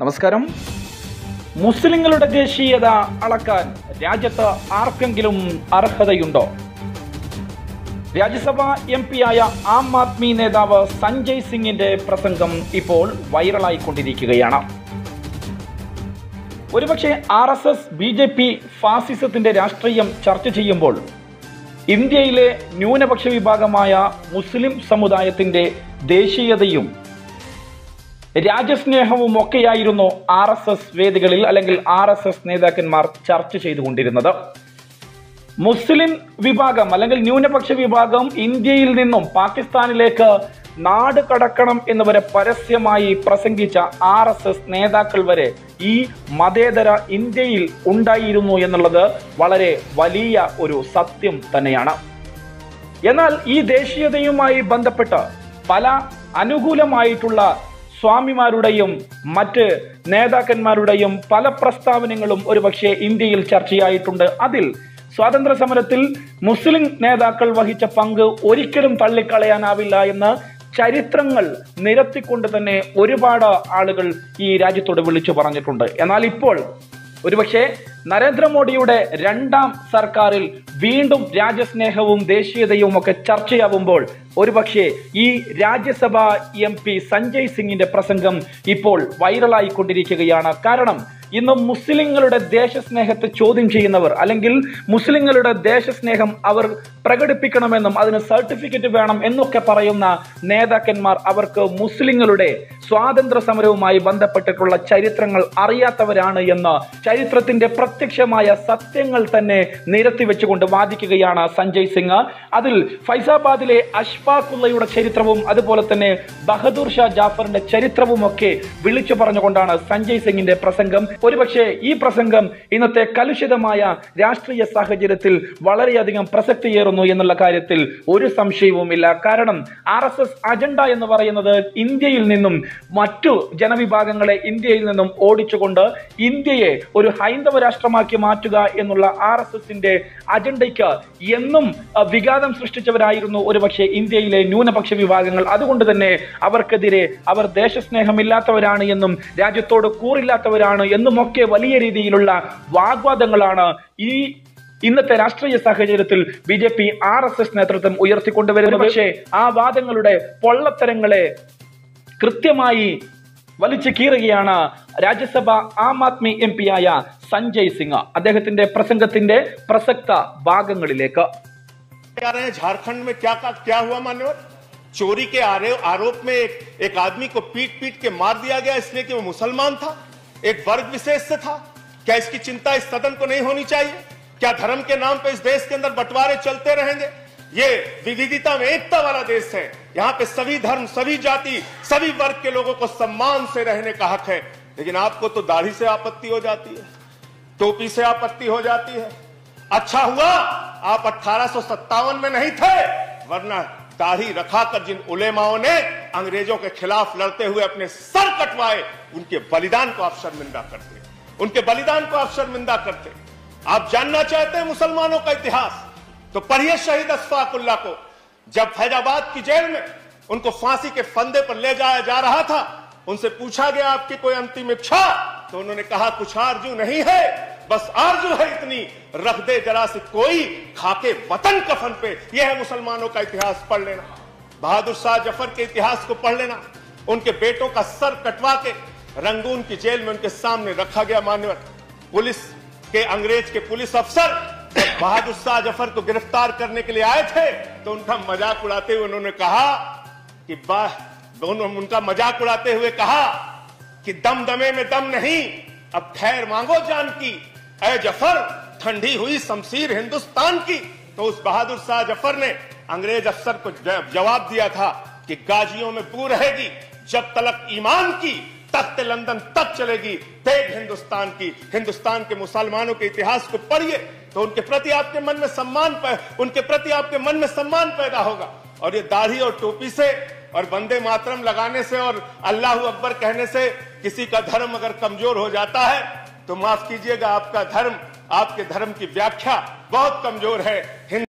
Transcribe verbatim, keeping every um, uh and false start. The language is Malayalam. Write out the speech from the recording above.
നമസ്കാരം. മുസ്ലിങ്ങളുടെ ദേശീയത അളക്കാൻ രാജ്യത്ത് ആർക്കെങ്കിലും അർഹതയുണ്ടോ? രാജ്യസഭാ എം പിയായ ആം ആദ്മി നേതാവ് സഞ്ജയ് സിംഗിന്റെ പ്രസംഗം ഇപ്പോൾ വൈറലായിക്കൊണ്ടിരിക്കുകയാണ്. ഒരുപക്ഷെ R S S B J P ഫാസിസത്തിന്റെ രാഷ്ട്രീയം ചർച്ച ചെയ്യുമ്പോൾ ഇന്ത്യയിലെ ന്യൂനപക്ഷ വിഭാഗമായ മുസ്ലിം സമുദായത്തിന്റെ ദേശീയതയും രാജ്യസ്നേഹവും ഒക്കെയായിരുന്നു ആർ എസ് എസ് വേദികളിൽ അല്ലെങ്കിൽ ആർ എസ് എസ് നേതാക്കന്മാർ ചർച്ച ചെയ്തുകൊണ്ടിരുന്നത്. മുസ്ലിം വിഭാഗം അല്ലെങ്കിൽ ന്യൂനപക്ഷ വിഭാഗം ഇന്ത്യയിൽ നിന്നും പാകിസ്ഥാനിലേക്ക് നാട് കടക്കണം എന്ന് വരെ പരസ്യമായി പ്രസംഗിച്ച ആർ എസ് എസ് നേതാക്കൾ വരെ ഈ മതേതര ഇന്ത്യയിൽ ഉണ്ടായിരുന്നു എന്നുള്ളത് വളരെ വലിയ ഒരു സത്യം തന്നെയാണ്. എന്നാൽ ഈ ദേശീയതയുമായി ബന്ധപ്പെട്ട് പല അനുകൂലമായിട്ടുള്ള സ്വാമിമാരുടെയും മറ്റ് നേതാക്കന്മാരുടെയും പല പ്രസ്താവനകളും ഒരുപക്ഷെ ഇന്ത്യയിൽ ചർച്ചയായിട്ടുണ്ട്. അതിൽ സ്വാതന്ത്ര്യ സമരത്തിൽ മുസ്ലിം നേതാക്കൾ വഹിച്ച പങ്ക് ഒരിക്കലും തള്ളിക്കളയാനാവില്ല എന്ന് ചരിത്രങ്ങൾ നിരത്തിക്കൊണ്ട് തന്നെ ഒരുപാട് ആളുകൾ ഈ രാജ്യത്തോട് വിളിച്ചു പറഞ്ഞിട്ടുണ്ട്. എന്നാൽ ഇപ്പോൾ ഒരുപക്ഷെ നരേന്ദ്രമോദിയുടെ രണ്ടാം സർക്കാരിൽ വീണ്ടും രാജ്യസ്നേഹവും ദേശീയതയും ഒക്കെ ചർച്ചയാവുമ്പോൾ ഒരുപക്ഷെ ഈ രാജ്യസഭാ എം പി സഞ്ജയ് സിംഗിന്റെ പ്രസംഗം ഇപ്പോൾ വൈറലായിക്കൊണ്ടിരിക്കുകയാണ്. കാരണം ഇന്ന് മുസ്ലിങ്ങളുടെ ദേശസ്നേഹത്തെ ചോദ്യം ചെയ്യുന്നവർ അല്ലെങ്കിൽ മുസ്ലിങ്ങളുടെ ദേശസ്നേഹം അവർ പ്രകടിപ്പിക്കണമെന്നും അതിന് സർട്ടിഫിക്കറ്റ് വേണം എന്നൊക്കെ പറയുന്ന നേതാക്കന്മാർ അവർക്ക് മുസ്ലിങ്ങളുടെ സ്വാതന്ത്ര്യ സമരവുമായി ബന്ധപ്പെട്ടിട്ടുള്ള ചരിത്രങ്ങൾ അറിയാത്തവരാണ് എന്ന് ചരിത്രത്തിന്റെ പ്രത്യക്ഷമായ സത്യങ്ങൾ തന്നെ നിരത്തി വെച്ചുകൊണ്ട് വാദിക്കുകയാണ് സഞ്ജയ് സിംഗ്. അതിൽ ഫൈസാബാദിലെ അഷ്ഫാഖുള്ളയുടെ ചരിത്രവും അതുപോലെ തന്നെ ബഹദൂർ ഷാ ജാഫറിന്റെ ചരിത്രവും ഒക്കെ വിളിച്ചു പറഞ്ഞുകൊണ്ടാണ് സഞ്ജയ് സിംഗിന്റെ പ്രസംഗം. ഒരുപക്ഷെ ഈ പ്രസംഗം ഇന്നത്തെ കലുഷിതമായ രാഷ്ട്രീയ സാഹചര്യത്തിൽ വളരെയധികം പ്രസക്തിയേറുന്നു എന്നുള്ള കാര്യത്തിൽ ഒരു സംശയവുമില്ല. കാരണം ആർ എസ് എസ് അജണ്ട എന്ന് പറയുന്നത് ഇന്ത്യയിൽ നിന്നും മറ്റു ജനവിഭാഗങ്ങളെ ഇന്ത്യയിൽ നിന്നും ഓടിച്ചുകൊണ്ട് ഇന്ത്യയെ ഒരു ഹൈന്ദവ രാഷ്ട്രമാക്കി മാറ്റുക എന്നുള്ള ആർ എസ് എസിന്റെ അജണ്ടയ്ക്ക് എന്നും വിഘാതം സൃഷ്ടിച്ചവരായിരുന്നു ഒരുപക്ഷെ ഇന്ത്യയിലെ ന്യൂനപക്ഷ വിഭാഗങ്ങൾ. അതുകൊണ്ട് തന്നെ അവർക്കെതിരെ അവർ ദേശസ്നേഹമില്ലാത്തവരാണ് എന്നും രാജ്യത്തോട് കൂറില്ലാത്തവരാണ് എന്നും ഒക്കെ വലിയ രീതിയിലുള്ള വാഗ്വാദങ്ങളാണ് ഈ ഇന്നത്തെ രാഷ്ട്രീയ സാഹചര്യത്തിൽ B J P R S S നേതൃത്വം ഉയർത്തിക്കൊണ്ടുവരുന്നത്. പക്ഷേ ആ വാദങ്ങളുടെ പൊള്ളത്തരങ്ങളെ കൃത്യമായി വലിച്ചു കീറുകയാണ് രാജ്യസഭ ആം ആദ്മി എം പി ആയ സഞ്ജയ് സിംഗ്. അദ്ദേഹത്തിന്റെ പ്രസംഗത്തിന്റെ പ്രസക്ത ഭാഗങ്ങളിലേക്ക്. झारखंड में क्या क्या हुआ मान्यवर? चोरी के आरोप में एक, एक आदमी को पीट पीट के मार दिया गया इसलिए कि वो मुसलमान था, एक वर्ग विशेष से था. क्या इसकी चिंता इस सदन को नहीं होनी चाहिए? क्या धर्म के नाम पे इस देश के अंदर बंटवारे चलते रहेंगे? ये विविधता में एकता वाला देश है. यहाँ पे सभी धर्म, सभी जाति, सभी वर्ग के लोगों को सम्मान से रहने का हक है. लेकिन आपको तो दाढ़ी से आपत्ति हो जाती है, टोपी से आपत्ति हो जाती है. अच्छा हुआ आप अठारह सौ सत्तावन में नहीं थे, वरना दाढ़ी रखाकर जिन उलेमाओं ने अंग्रेजों के खिलाफ लड़ते हुए अपने सर कटवाए, उनके बलिदान को आप शर्मिंदा करते, उनके बलिदान को आप शर्मिंदा करते. आप जानना चाहते हैं मुसलमानों का इतिहास, तो पढ़िए शहीद अशफाकुल्लाह को. जब फैजाबाद की जेल में उनको फांसी के फंदे पर ले जाया जा रहा था, उनसे पूछा गया आपकी कोई अंतिम इच्छा? तो उन्होंने कहा कुछ आरजू नहीं है, बस आरजू है इतनी, रख दे जरा से कोई खाके वतन कफन पे. यह है मुसलमानों का इतिहास. पढ़ लेना, बहादुर शाह जफर के इतिहास को पढ़ लेना. उनके बेटों का सर कटवा के रंगून की जेल में उनके सामने रखा गया. मान्यवर पुलिस के अंग्रेज के पुलिस अफसर बहादुर शाह जफर को गिरफ्तार करने के लिए आए थे, तो उनका मजाक उड़ाते हुए उन्होंने कहा कि दोनों उनका मजाक उड़ाते हुए कहा कि दम दमे में दम नहीं, अब खैर मांगो जान की, ऐ जफर ठंडी हुई शमशीर हिंदुस्तान की. तो उस बहादुर शाह जफर ने अंग्रेज अफसर को जवाब दिया था कि गाजियों में बू रहेगी, जब तलक ईमान की तख्त लंदन तक चलेगी, तेग हिंदुस्तान की. हिंदुस्तान के मुसलमानों के इतिहास को पढ़िए तो उनके प्रति आपके मन में सम्मान उनके प्रति आपके मन में सम्मान पैदा होगा. और ये दाढ़ी और टोपी से और वंदे मातरम लगाने से और अल्लाह अकबर कहने से किसी का धर्म अगर कमजोर हो जाता है तो माफ कीजिएगा, आपका धर्म, आपके धर्म की व्याख्या बहुत कमजोर है.